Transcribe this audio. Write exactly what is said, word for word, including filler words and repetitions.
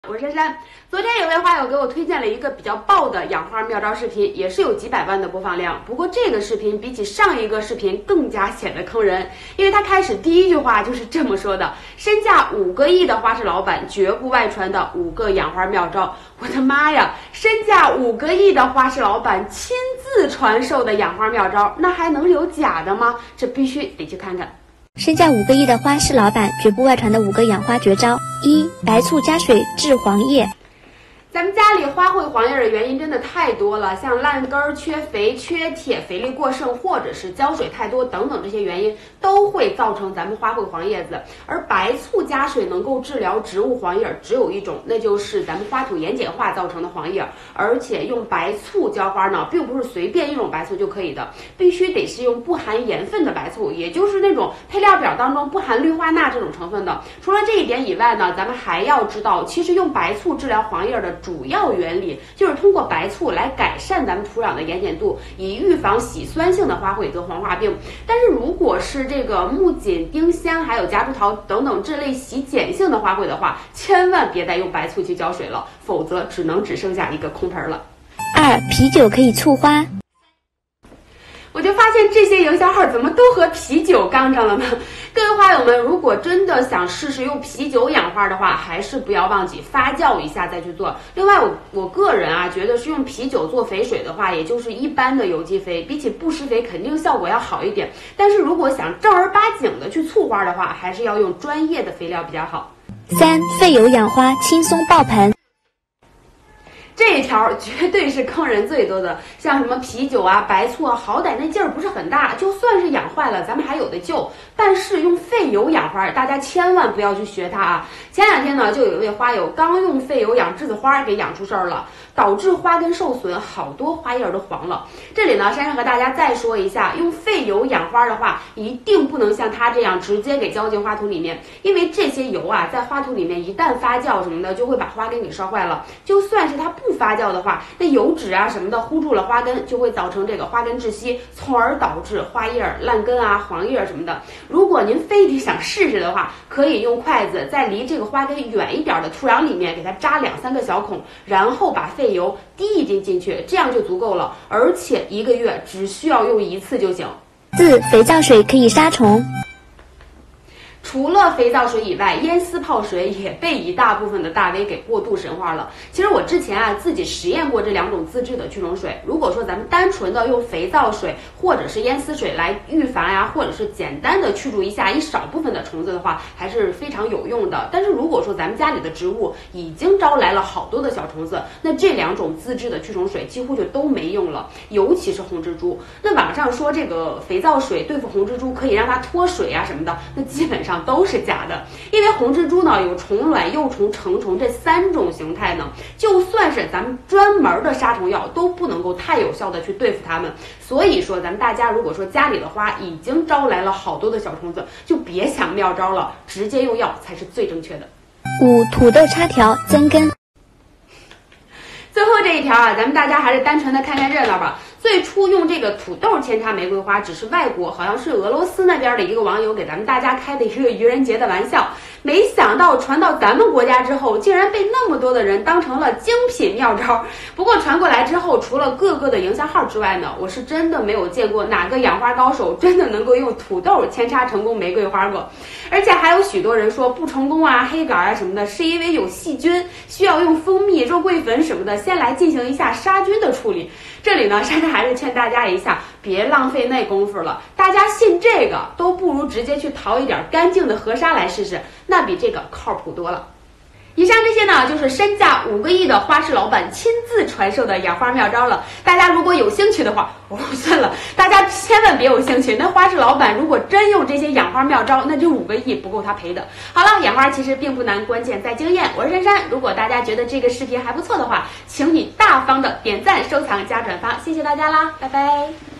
我是珊珊。昨天有位花友给我推荐了一个比较爆的养花妙招视频，也是有几百万的播放量。不过这个视频比起上一个视频更加显得坑人，因为他开始第一句话就是这么说的：身价五个亿的花市老板绝不外传的五个养花妙招。我的妈呀，身价五个亿的花市老板亲自传授的养花妙招，那还能有假的吗？这必须得去看看。 身价五个亿的花市老板绝不外传的五个养花绝招：一、白醋加水治黄叶。 咱们家里花会黄叶的原因真的太多了，像烂根儿、缺肥、缺铁、肥力过剩，或者是浇水太多等等这些原因，都会造成咱们花会黄叶子。而白醋加水能够治疗植物黄叶，只有一种，那就是咱们花土盐碱化造成的黄叶。而且用白醋浇花呢，并不是随便一种白醋就可以的，必须得是用不含盐分的白醋，也就是那种配料表当中不含氯化钠这种成分的。除了这一点以外呢，咱们还要知道，其实用白醋治疗黄叶的主要原理就是通过白醋来改善咱们土壤的盐碱度，以预防喜酸性的花卉得黄化病。但是如果是这个木槿、丁香还有夹竹桃等等这类喜碱性的花卉的话，千万别再用白醋去浇水了，否则只能只剩下一个空盆了。 二、啤酒可以促花。 我就发现这些营销号怎么都和啤酒杠上了呢？各位花友们，如果真的想试试用啤酒养花的话，还是不要忘记发酵一下再去做。另外，我我个人啊，觉得是用啤酒做肥水的话，也就是一般的有机肥，比起不施肥肯定效果要好一点。但是如果想正儿八经的去促花的话，还是要用专业的肥料比较好。 三、废油养花轻松爆盆。 这一条绝对是坑人最多的，像什么啤酒啊、白醋啊，好歹那劲儿不是很大，就算是养坏了，咱们还有的救。但是用废油养花，大家千万不要去学它啊！前两天呢，就有一位花友刚用废油养栀子花，给养出事儿了，导致花根受损，好多花叶都黄了。这里呢，珊珊和大家再说一下，用废油养花的话，一定不能像它这样直接给浇进花土里面，因为这些油啊，在花土里面一旦发酵什么的，就会把花根给烧坏了。就算是它不发酵的话，那油脂啊什么的糊住了花根，就会造成这个花根窒息，从而导致花叶烂根啊、黄叶什么的。如果您非得想试试的话，可以用筷子在离这个花根远一点的土壤里面给它扎两三个小孔，然后把废油滴一滴进去，这样就足够了。而且一个月只需要用一次就行。 四、肥皂水可以杀虫。 除了肥皂水以外，烟丝泡水也被一大部分的大 V 给过度神化了。其实我之前啊自己实验过这两种自制的驱虫水，如果说咱们单纯的用肥皂水或者是烟丝水来预防呀，或者是简单的驱逐一下一少部分的虫子的话，还是非常有用的。但是如果说咱们家里的植物已经招来了好多的小虫子，那这两种自制的驱虫水几乎就都没用了，尤其是红蜘蛛。那网上说这个肥皂水对付红蜘蛛可以让它脱水啊什么的，那基本上都是假的。因为红蜘蛛呢有虫卵、幼虫、成虫这三种形态呢，就算是咱们专门的杀虫药都不能够太有效的去对付它们。所以说咱们大家如果说家里的花已经招来了好多的小虫子，就别想妙招了，直接用药才是最正确的。 五、土豆插条增根。 最后这一条啊，咱们大家还是单纯的看看热闹吧。最初用这个土豆扦插玫瑰花，只是外国好像是俄罗斯那边的一个网友给咱们大家开的一个愚人节的玩笑，没想到传到咱们国家之后，竟然被那么多的人当成了精品妙招。不过传过来之后，除了各个的营销号之外呢，我是真的没有见过哪个养花高手真的能够用土豆扦插成功玫瑰花过。而且还有许多人说不成功啊、黑杆啊什么的，是因为有细菌，需要用蜂蜜、肉桂粉什么的先来进行一下杀菌的处理。这里呢，珊珊还是劝大家一下，别浪费那功夫了。大家信这个，都不如直接去淘一点干净的河沙来试试，那比这个靠谱多了。以上这些呢，就是身价五个亿的花市老板亲自传授的养花妙招了。大家如果有兴趣的话，哦，算了，大家千万别有兴趣。那花市老板如果真用这些养花妙招，那这五个亿不够他赔的。好了，养花其实并不难，关键在经验。我是珊珊，如果大家觉得这个视频还不错的话，请你大方的点赞、收藏、加转发，谢谢大家啦，拜拜。